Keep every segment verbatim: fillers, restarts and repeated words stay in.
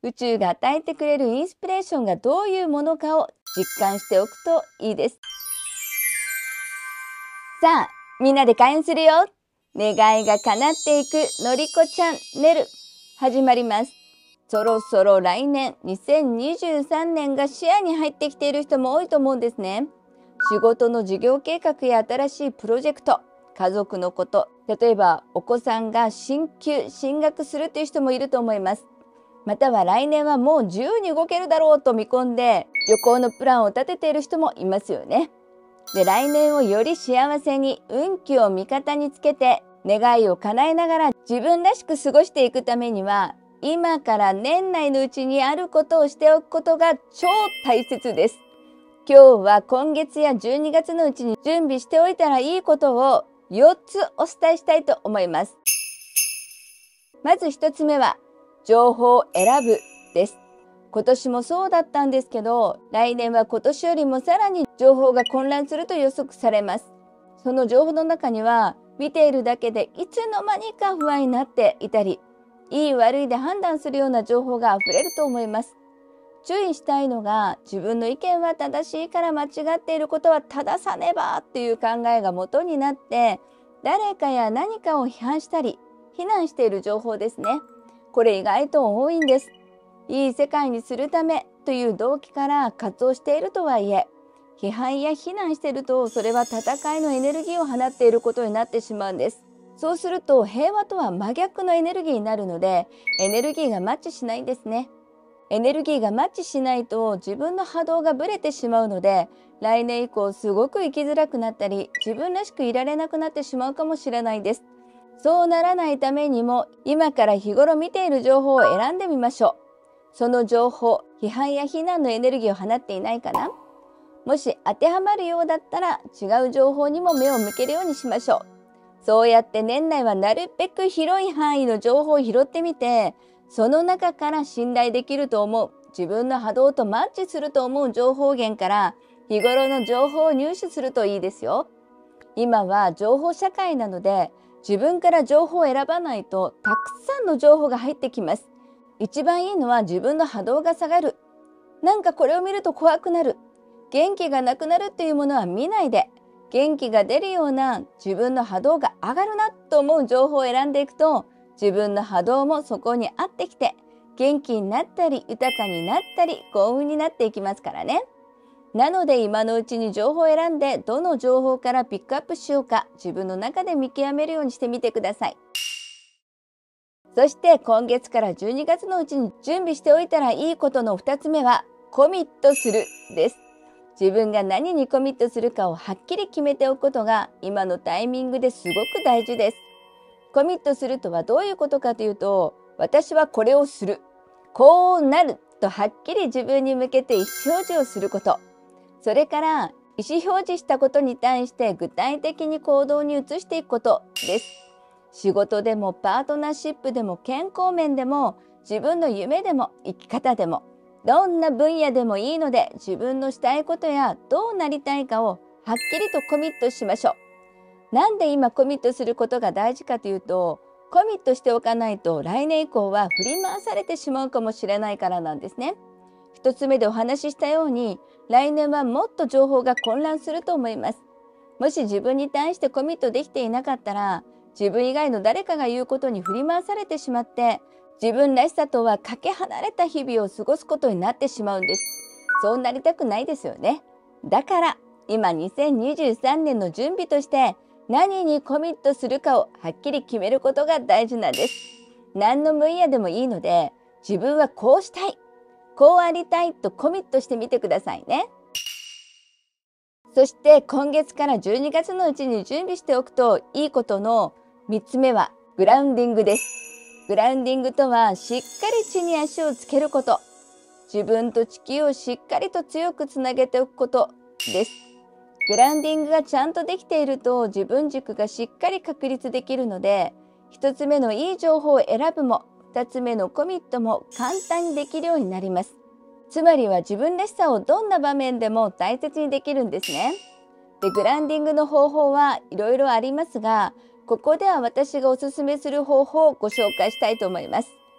宇宙が与えてくれるインスピレーションがどういうものかを実感しておくといいです。さあ、みんなで開運するよ。願いが叶っていくのりこちゃんねる始まります。そろそろ来年にせんにじゅうさんねんが視野に入ってきている人も多いと思うんですね。仕事の事業計画や新しいプロジェクト、家族のこと、例えばお子さんが進級進学するという人もいると思います。または来年はもう自由に動けるだろうと見込んで旅行のプランを立てている人もいますよね。で、来年をより幸せに運気を味方につけて願いを叶えながら自分らしく過ごしていくためには、今から年内のうちにあることをしておくことが超大切です。今日は今月やじゅうにがつのうちに準備しておいたらいいことをよっつお伝えしたいと思います。まずひとつめは情報を選ぶです。今年もそうだったんですけど、来年は今年よりもさらに情報が混乱すると予測されます。その情報の中には見ているだけでいつの間にか不安になっていたり、いい悪いで判断するような情報があふれると思います。注意したいのが、自分の意見は正しいから間違っていることは正さねばっていう考えが元になって、誰かや何かを批判したり非難している情報ですね。これ意外と多いんです。いい世界にするためという動機から活動しているとはいえ、批判や非難しているとそれは戦いのエネルギーを放っていることになってしまうんです。そうすると平和とは真逆のエネルギーになるので、エネルギーがマッチしないんですね。エネルギーがマッチしないと自分の波動がぶれてしまうので、来年以降すごく生きづらくなったり、自分らしくいられなくなってしまうかもしれないです。そうならないためにも、今から日頃見ている情報を選んでみましょう。その情報、批判や非難のエネルギーを放っていないかな？もし当てはまるようだったら、違う情報にも目を向けるようにしましょう。そうやって年内はなるべく広い範囲の情報を拾ってみて、その中から信頼できると思う、自分の波動とマッチすると思う情報源から日頃の情報を入手するといいですよ。今は情報社会なので、自分から情報を選ばないとたくさんの情報が入ってきます。一番いいのは自分の波動が下がる。なんかこれを見ると怖くなる。元気がなくなるっていうものは見ないで、元気が出るような自分の波動が上がるなと思う情報を選んでいくと、自分の波動もそこに合ってきて、元気になったり豊かになったり幸運になっていきますからね。なので今のうちに情報を選んで、どの情報からピックアップしようか自分の中で見極めるようにしてみてください。そして今月からじゅうにがつのうちに準備しておいたらいいことのふたつめはコミットするです。自分が何にコミットするかをはっきり決めておくことが今のタイミングですごく大事です。コミットするとはどういうことかというと、私はこれをする、こうなるとはっきり自分に向けて意思表示をすること。それから意思表示したことに対して具体的に行動に移していくことです。仕事でもパートナーシップでも健康面でも自分の夢でも生き方でも、どんな分野でもいいので、自分のしたいことやどうなりたいかをはっきりとコミットしましょう。なんで今コミットすることが大事かというと、コミットしておかないと来年以降は振り回されてしまうかもしれないからなんですね。一つ目でお話ししたように、来年はもっと情報が混乱すると思います。もし自分に対してコミットできていなかったら、自分以外の誰かが言うことに振り回されてしまって、自分らしさとはかけ離れた日々を過ごすことになってしまうんです。そうなりたくないですよね。だから今にせんにじゅうさんねんの準備として何にコミットするかをはっきり決めることが大事なんです。何の分野でもいいので、自分はこうしたい、こうありたいとコミットしてみてくださいね。そして今月からじゅうにがつのうちに準備しておくといいことのみっつめはグラウンディングです。グラウンディングとはしっかり地に足をつけること。自分と地球をしっかりと強くつなげておくことです。グラウンディングがちゃんとできていると自分軸がしっかり確立できるので、ひとつめのいい情報を選ぶもふたつめのコミットも簡単にできるようになります。つまりは自分らしさをどんな場面でも大切にできるんですね。で、グラウンディングの方法はいろいろありますが、ここでは私がおすすめする方法をご紹介したいと思います。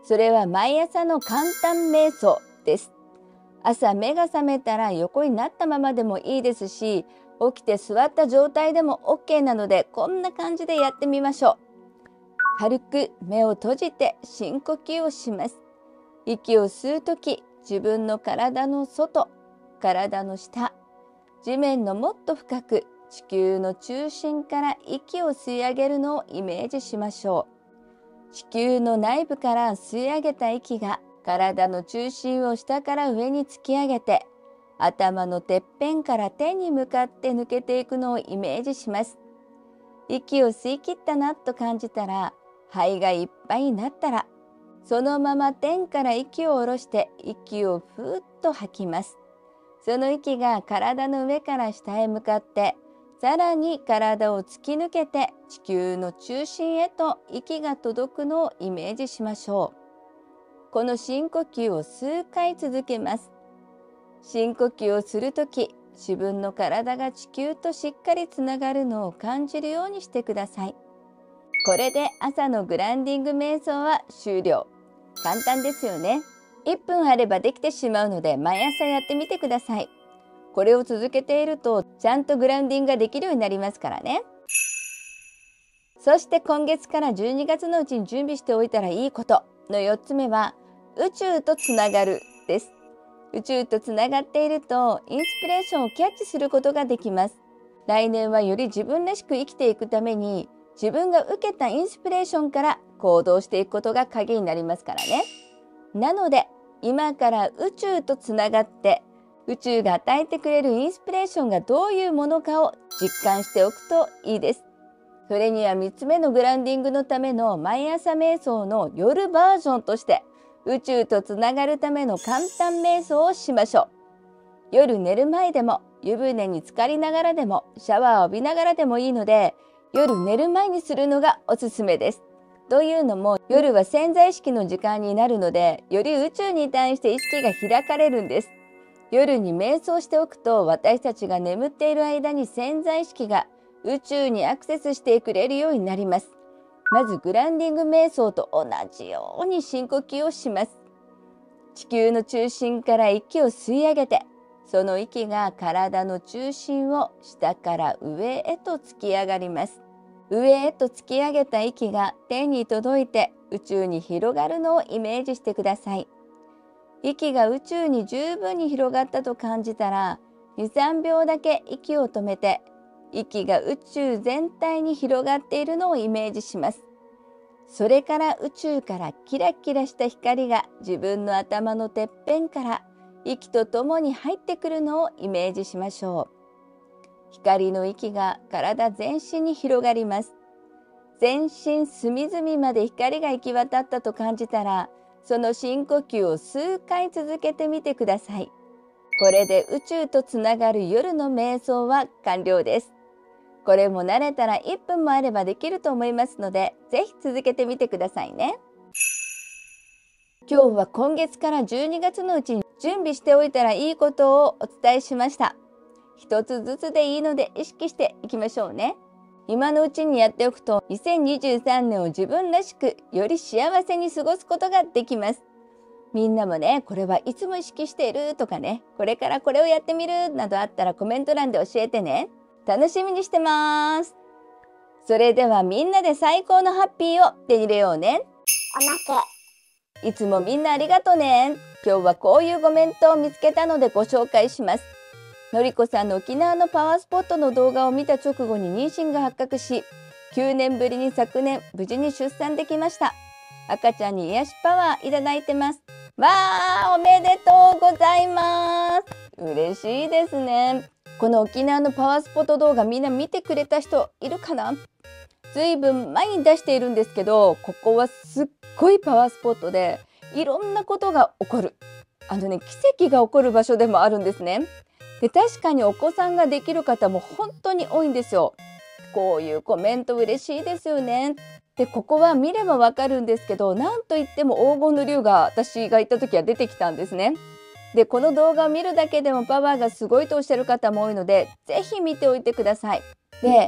それは毎朝の簡単瞑想です。朝目が覚めたら横になったままでもいいですし、起きて座った状態でも オーケー なので、こんな感じでやってみましょう。軽く目を閉じて深呼吸をします。息を吸うとき、自分の体の外、体の下、地面のもっと深く、地球の中心から息を吸い上げるのをイメージしましょう。地球の内部から吸い上げた息が体の中心を下から上に突き上げて、頭のてっぺんから手に向かって抜けていくのをイメージします。息を吸い切ったなと感じたら、肺がいっぱいになったら、そのまま天から息を下ろして息をふーっと吐きます。その息が体の上から下へ向かって、さらに体を突き抜けて地球の中心へと息が届くのをイメージしましょう。この深呼吸を数回続けます。深呼吸をするとき、自分の体が地球としっかりつながるのを感じるようにしてください。これで朝のグランディング瞑想は終了。簡単ですよね。いっぷんあればできてしまうので、毎朝やってみてください。これを続けていると、ちゃんとグラウンディングができるようになりますからね。そして今月からじゅうにがつのうちに準備しておいたらいいことのよっつめは、宇宙とつながるです。宇宙とつながっていると、インスピレーションをキャッチすることができます。来年はより自分らしく生きていくために、自分が受けたインスピレーションから行動していくことが鍵になりますからね。なので、今から宇宙とつながって、宇宙が与えてくれるインスピレーションがどういうものかを実感しておくといいです。それにはみっつめのグラウンディングのための毎朝瞑想の夜バージョンとして、宇宙とつながるための簡単瞑想をしましょう。夜寝る前でも、湯船に浸かりながらでも、シャワーを浴びながらでもいいので、夜寝る前にするのがおすすめです。というのも、夜は潜在意識の時間になるので、より宇宙に対して意識が開かれるんです。夜に瞑想しておくと、私たちが眠っている間に潜在意識が宇宙にアクセスしてくれるようになります。まずグラウンディング瞑想と同じように深呼吸をします。地球の中心から息を吸い上げて、その息が体の中心を下から上へと突き上がります。上へと突き上げた息が天に届いて宇宙に広がるのをイメージしてください。息が宇宙に十分に広がったと感じたら、に、さんびょうだけ息を止めて、息が宇宙全体に広がっているのをイメージします。それから宇宙からキラキラした光が自分の頭のてっぺんから息とともに入ってくるのをイメージしましょう。光の息が体全身に広がります。全身隅々まで光が行き渡ったと感じたら、その深呼吸を数回続けてみてください。これで宇宙とつながる夜の瞑想は完了です。これも慣れたらいっぷんもあればできると思いますので、ぜひ続けてみてくださいね。今日は今月からじゅうにがつのうちに準備しておいたらいいことをお伝えしました。一つずつでいいので意識していきましょうね。今のうちにやっておくと、にせんにじゅうさんねんを自分らしくより幸せに過ごすことができます。みんなもね、これはいつも意識しているとかね、これからこれをやってみるなどあったらコメント欄で教えてね。楽しみにしてます。それではみんなで最高のハッピーを手に入れようね。 おまけ。いつもみんなありがとね。今日はこういうコメントを見つけたのでご紹介します。のりこさんの沖縄のパワースポットの動画を見た直後に妊娠が発覚し、きゅうねんぶりに昨年無事に出産できました。赤ちゃんに癒しパワーいただいてます。わー、おめでとうございます。嬉しいですね。この沖縄のパワースポット動画みんな見てくれた人いるかな？ずいぶん前に出しているんですけど、ここはすっごいパワースポットでいろんなことが起こる。あのね、奇跡が起こる場所でもあるんですね。で、確かにお子さんができる方も本当に多いんですよ。こういうコメント嬉しいですよね。で、ここは見ればわかるんですけど、なんといっても黄金の龍が私が行った時は出てきたんですね。で、この動画を見るだけでもパワーがすごいとおっしゃる方も多いので、ぜひ見ておいてください。で、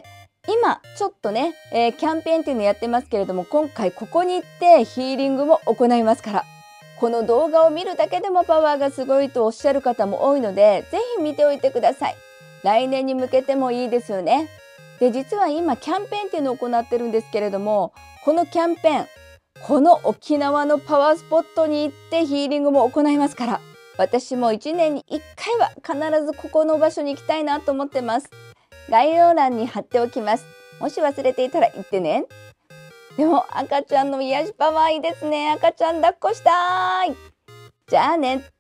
今ちょっとね、えー、キャンペーンっていうのやってますけれども、今回ここに行ってヒーリングも行いますから、この動画を見るだけでもパワーがすごいとおっしゃる方も多いので、ぜひ見ておいてください。来年に向けてもいいですよね。で、実は今キャンペーンっていうのを行ってるんですけれども、このキャンペーン、この沖縄のパワースポットに行ってヒーリングも行いますから、私もいちねんにいっかいは必ずここの場所に行きたいなと思ってます。概要欄に貼っておきます。もし忘れていたら言ってね。でも赤ちゃんの癒しパワーいいですね。赤ちゃん抱っこしたい。じゃあね。